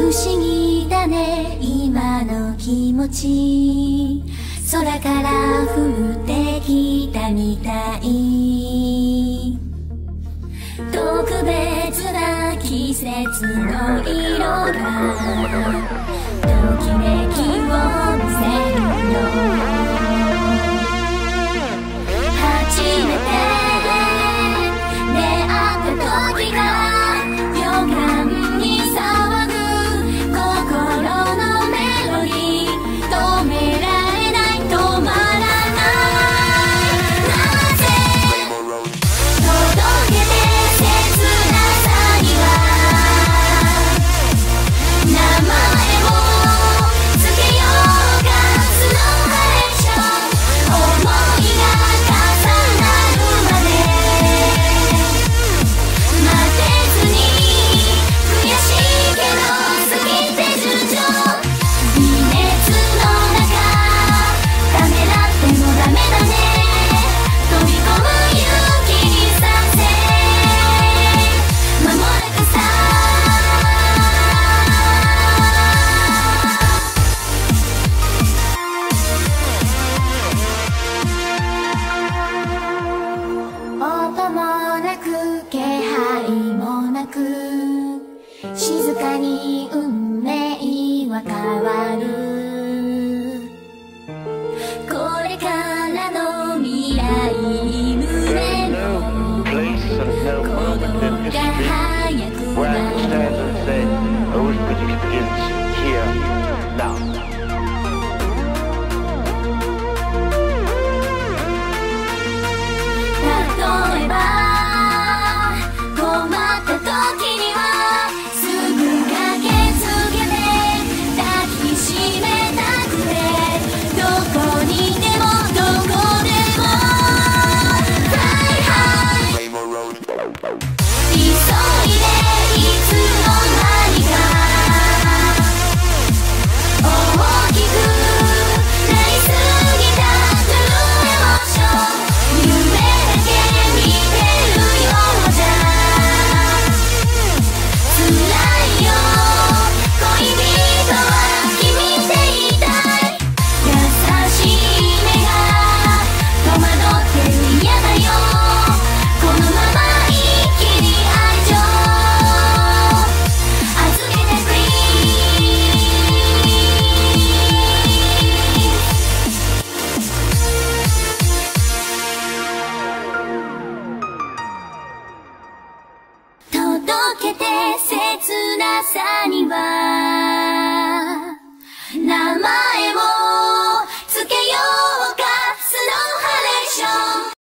不思議だね今の気持ち空から降ってきたみたい特別な季節の色がときめきを見せるの初めて出会った時が予感に騒ぐ心のメロディー止められない止まらないなぜ届けて切なさには名前をつけようかスノーハレーション思いが重なるまで待てずに悔しいけど好きって順調微熱の中ためらってもダメだね飛び込む勇気にさせ間もなくさ音もなく気配もなく静かに運命は変わるこれからの未来夢の Place and no 鼓 moment 動 in が history 早く where I な can る stand and say, always begins here.